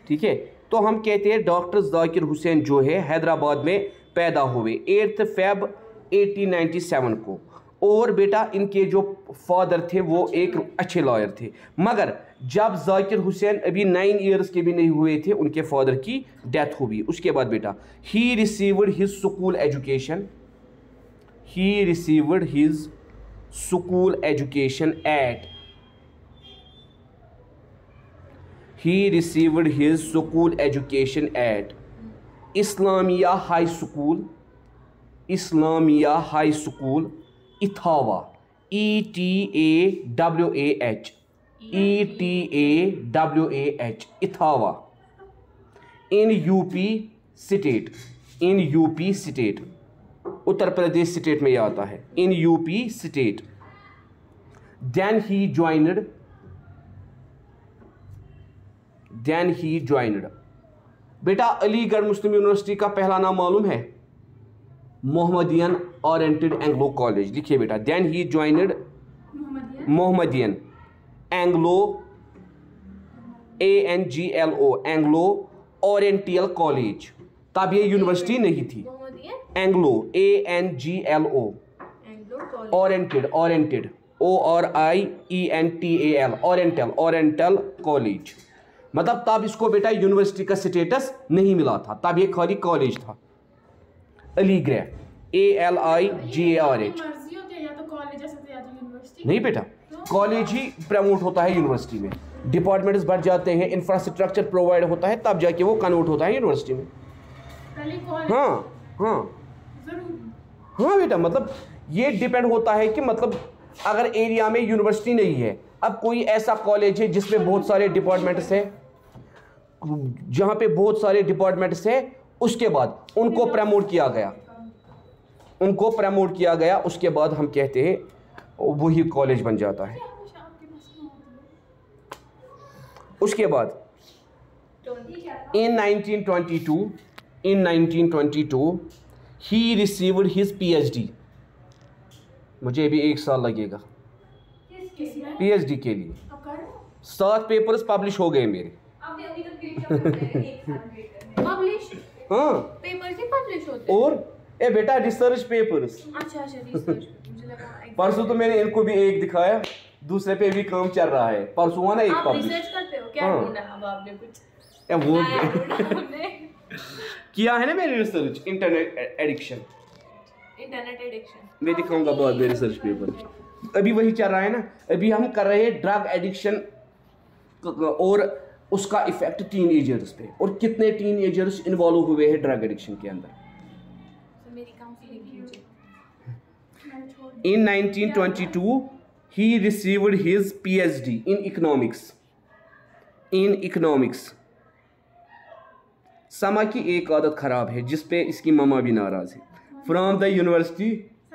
ठीक है। तो हम कहते हैं डॉक्टर जाकिर हुसैन जो है हैदराबाद में पैदा हुए 8 फ़रवरी 1897 को। और बेटा इनके जो फादर थे वो एक अच्छे लॉयर थे, मगर जब जाकिर हुसैन अभी 9 ईयर्स के भी नहीं हुए थे उनके फादर की डेथ हुई। उसके बाद बेटा he received his school education, he received his school education at, he received his school education at Islamia High School, Islamia High School, Etawah, ETAWAH, ETAWAH, Etawah, in UP state, in UP state, Uttar Pradesh state में यह आता है, in UP state. Then he joined. बेटा Aligarh Muslim university का पहला नाम मालूम है? Mohammedan oriented Anglo college. लिखिए बेटा, then he joined Mohammedan Anglo ANGLO Anglo oriental college. तब ये यूनिवर्सिटी नहीं थी। Anglo ANGLO oriented ORIENTAL oriental college. मतलब तब इसको बेटा यूनिवर्सिटी का स्टेटस नहीं मिला था, तब ये खाली कॉलेज था। अलीगढ़ ALIGARH नहीं बेटा, कॉलेज ही प्रमोट होता है यूनिवर्सिटी में। डिपार्टमेंट्स बढ़ जाते हैं, इंफ्रास्ट्रक्चर प्रोवाइड होता है, तब जाके वो कन्वर्ट होता है यूनिवर्सिटी में। हाँ बेटा, मतलब ये डिपेंड होता है कि मतलब अगर एरिया में यूनिवर्सिटी नहीं है, अब कोई ऐसा कॉलेज है जिसमें बहुत सारे डिपार्टमेंट्स हैं, जहाँ पे बहुत सारे डिपार्टमेंट्स हैं, उसके बाद उनको प्रमोट किया गया, उसके बाद हम कहते हैं वही कॉलेज बन जाता है। उसके बाद in 1922 he received his PhD। मुझे भी 1 साल लगेगा PhD के लिए। 7 पेपर्स पब्लिश हो गए मेरे। हाँ पेपर्स ही पब्लिश होते और बेटा रिसर्च पेपर्स। अच्छा रिसर्च, मुझे लगा परसों तो मैंने इनको भी एक दिखाया, दूसरे पे भी काम चल रहा है। परसों हुआ ना एक पब्लिश। रिसर्च करते हो क्या? ढूंढा अब आपने कुछ वो किया है ना मैंने रिसर्च। इंटरनेट एडिक्शन मैं दिखाऊंगा बाद में रिसर्च पेपर। अभी वही चल रहा है ना, अभी हम कर रहे हैं ड्रग एडिक्शन और उसका इफेक्ट टीनएजर्स पे, और कितने टीनएजर्स इन्वॉल्व हुए हैं ड्रग एडिक्शन के अंदर। In 1922 he received his PhD in economics। समा की एक आदत खराब है जिस पे इसकी मम्मा भी नाराज है। From the university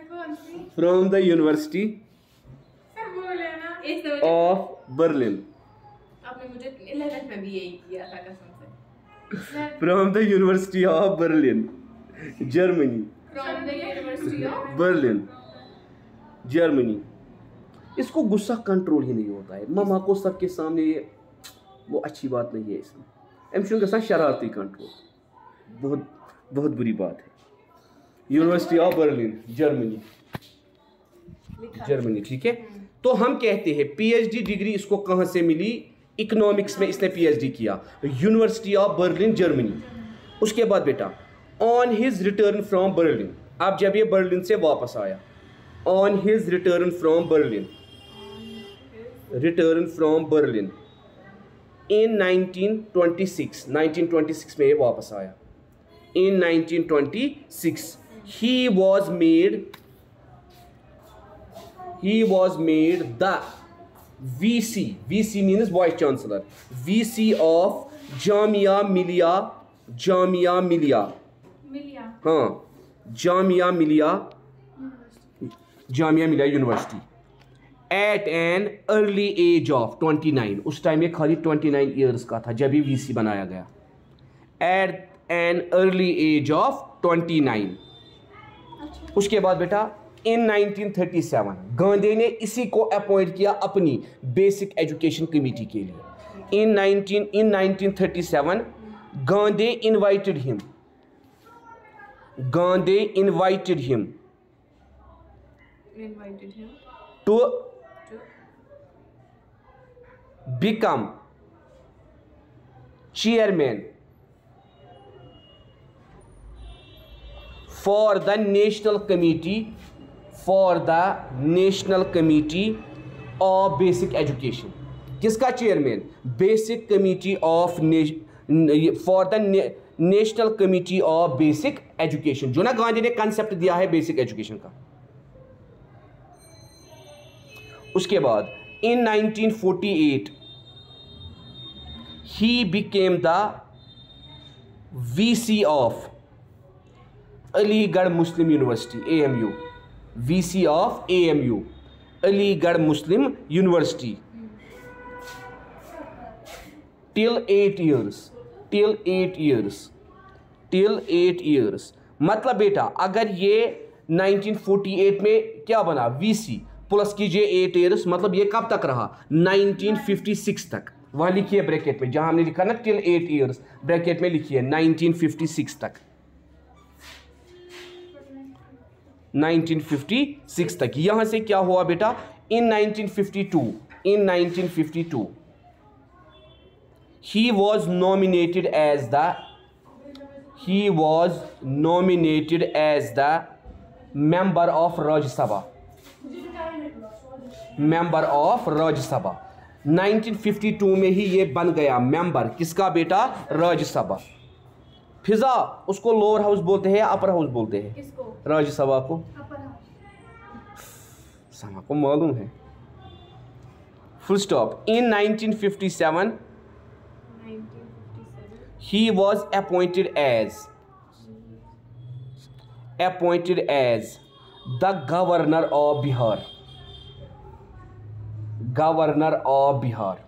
of Berlin. आपने मुझे 11th में भी यही किया था कसम से। From the university of Berlin Germany. Berlin Germany. इसको गुस्सा कंट्रोल ही नहीं होता है, मम्मा को सबके सामने, ये वो अच्छी बात नहीं है। इसमें एमशन गसा शरारती कंट्रोल, बहुत बहुत बुरी बात है। यूनिवर्सिटी ऑफ बर्लिन जर्मनी ठीक है। तो हम कहते हैं PhD डिग्री इसको कहाँ से मिली? इकोनॉमिक्स में इसने PhD किया, यूनिवर्सिटी ऑफ बर्लिन जर्मनी। उसके बाद बेटा on his return from Berlin, अब जब ये बर्लिन से वापस आया, on his return from Berlin in 1926 में ये वापस आया। इन 1926 he was made the VC means vice chancellor, VC of Jamia Millia university at an early age of 29। उस टाइम ये खाली 29 ईयर्स का था जब ये VC बनाया गया। At an early age of 29। उसके बाद बेटा इन 1937 गांधी ने इसी को अपॉइंट किया अपनी बेसिक एजुकेशन कमेटी के लिए। In 1937, Gandhi invited him. Gandhi invited him to become chairman for the National Committee of Basic Education. किसका chairman? Basic committee of for the national committee of basic education, जो ना गांधी ने concept दिया है basic education का। उसके बाद इन 1948 he became the VC of Aligarh Muslim University, AMU, VC of AMU, Aligarh Muslim University, till 8 years। मतलब बेटा अगर ये 1948 में क्या बना, VC प्लस कीजिए 8 years, मतलब ये कब तक रहा? 1956 तक। वहाँ लिखिए ब्रैकेट में, जहाँ हमने लिखा ना till 8 years, ब्रैकेट में लिखिए 1956 तक। 1956 तक। यहाँ से क्या हुआ बेटा? in 1952 he was nominated as the member of Rajya Sabha। 1952 में ही ये बन गया मेंबर, किसका बेटा? राज्यसभा। फिजा उसको लोअर हाउस बोलते हैं या अपर हाउस बोलते हैं? किसको? राज्यसभा को। समा को मालूम है। Full stop. In 1957 he was appointed as the governor of Bihar।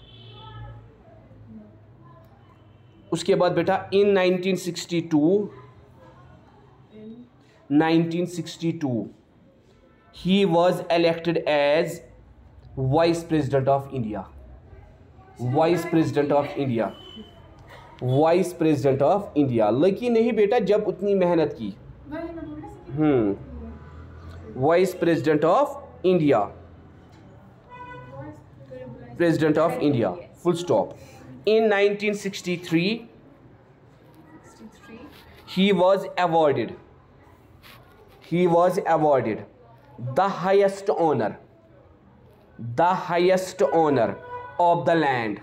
उसके बाद बेटा in 1962 he was elected as vice president of India। Lucky नहीं बेटा, जब उतनी मेहनत की। Vice president of India, full stop. In 1963 he was awarded the highest honor of the land।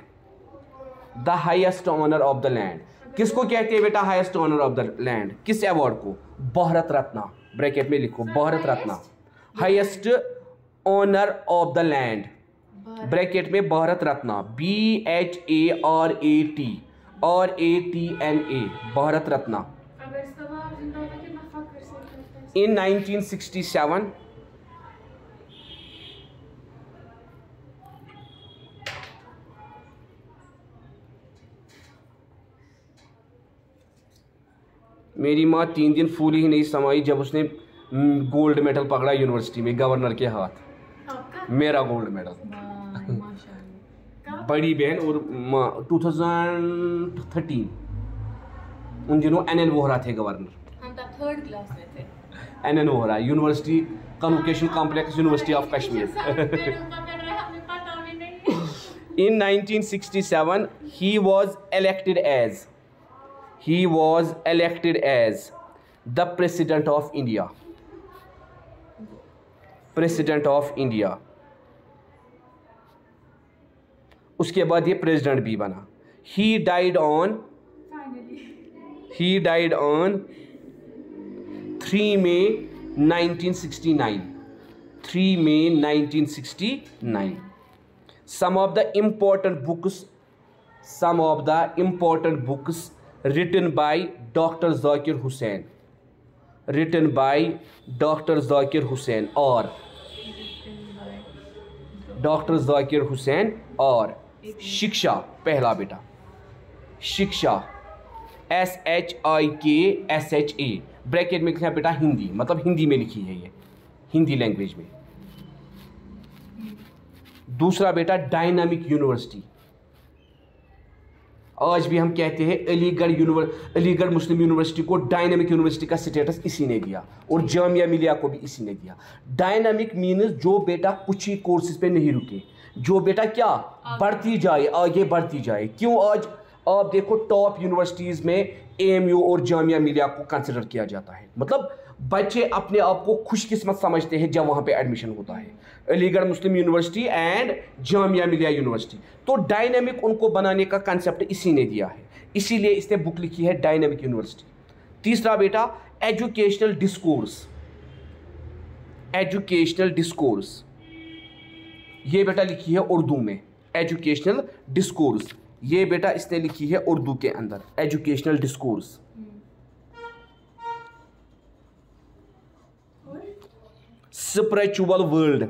किसको कहते हैं बेटा highest honour of the land? किस अवार्ड को? भारत रत्ना। ब्रैकेट में लिखो Bharat Ratna, highest honour of the land, bracket में भारत रत्ना, BHARATNA, भारत रत्ना। इन 1967 मेरी माँ 3 दिन फूली ही नहीं समाई जब उसने गोल्ड मेडल पकड़ा यूनिवर्सिटी में गवर्नर के हाथ। मेरा गोल्ड मेडल। बड़ी बहन और माँ 2013 उन दिनों NN वोहरा थे गवर्नर। हम तब 3rd क्लास में थे। NN Vohra university convocation complex, university of Kashmir. In 1967 he was elected as the President of India। उसके बाद ये प्रेसिडेंट भी बना। He died on 3 May 1969। 3 May 1969। Some of the important books written by Dr. Zakir Hussain और शिक्षा। पहला बेटा शिक्षा, SHIKSHA, ब्रैकेट में लिखा बेटा हिंदी, मतलब हिंदी में लिखी है ये, हिंदी लैंग्वेज में। दूसरा बेटा डायनामिक यूनिवर्सिटी, आज भी हम कहते हैं अलीगढ़ मुस्लिम यूनिवर्सिटी को डायनामिक यूनिवर्सिटी का स्टेटस इसी ने दिया, और जामिया मिलिया को भी इसी ने दिया। डायनामिक मीन्स जो बेटा कुछ ही कोर्सेज पे नहीं रुके, जो बेटा क्या बढ़ती जाए, आगे बढ़ती जाए। क्यों आज आप देखो टॉप यूनिवर्सिटीज़ में AMU और जामिया मिलिया को कंसिडर किया जाता है, मतलब बच्चे अपने आप को खुशकिस्मत समझते हैं जब वहाँ पे एडमिशन होता है, Aligarh Muslim university and Jamia Millia university. तो डायनामिक उनको बनाने का कंसेप्ट इसी ने दिया है, इसीलिए इसने बुक लिखी है डायनामिक यूनिवर्सिटी। तीसरा बेटा एजुकेशनल डिस्कोर्स, एजुकेशनल डिस्कोर्स ये बेटा लिखी है उर्दू में, एजुकेशनल डिस्कोर्स ये बेटा इसने लिखी है उर्दू के अंदर, educational discourse. Spiritual world,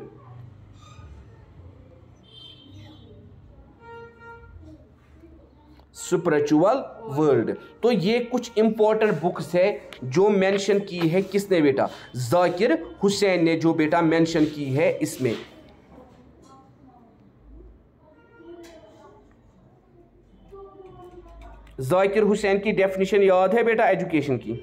spiritual world. तो ये कुछ इंपॉर्टेंट बुक्स है जो मेंशन की है किसने बेटा, जाकिर हुसैन ने, जो बेटा मेंशन की है इसमें। जाकिर हुसैन की डेफिनेशन याद है बेटा एजुकेशन की?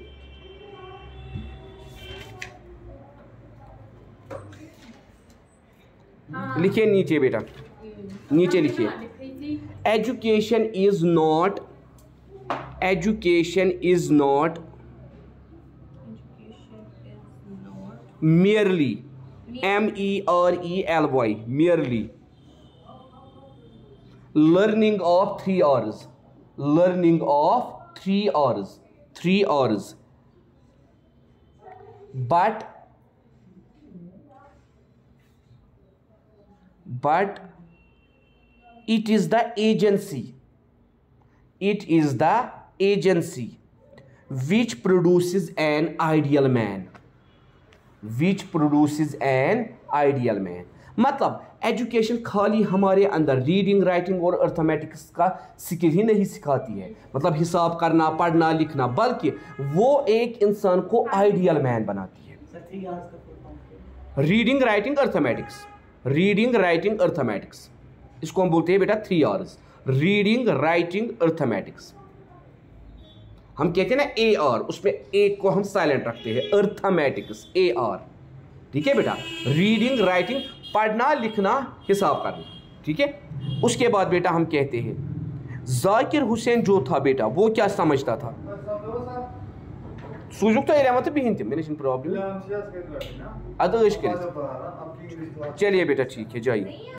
लिखिए नीचे बेटा, नीचे लिखिए, education is not, education is not merely, MERELY, merely learning of 3 hours, learning of 3 hours, 3 hours, but it is the agency, it is the agency which produces an ideal man, which produces an ideal man। मतलब education खाली हमारे अंदर reading writing और arithmetics का skill ही नहीं सिखाती है, मतलब हिसाब करना पढ़ना लिखना, बल्कि वो एक इंसान को आइडियल मैन बनाती है। Reading writing arithmetics, reading writing arithmetics, इसको हम बोलते हैं बेटा 3 आवर्स, रीडिंग राइटिंग अर्थमेटिक्स। हम कहते हैं ना AR, उसमें A को हम साइलेंट रखते हैं, अर्थमेटिक्स AR, ठीक है बेटा, रीडिंग राइटिंग पढ़ना लिखना हिसाब करना, ठीक है। उसके बाद बेटा हम कहते हैं जाकिर हुसैन जो था बेटा वो क्या समझता था, सूजुक तो एरिया मत बिहिन मैंने प्रॉब्लम। चलिए बेटा ठीक है जाइए।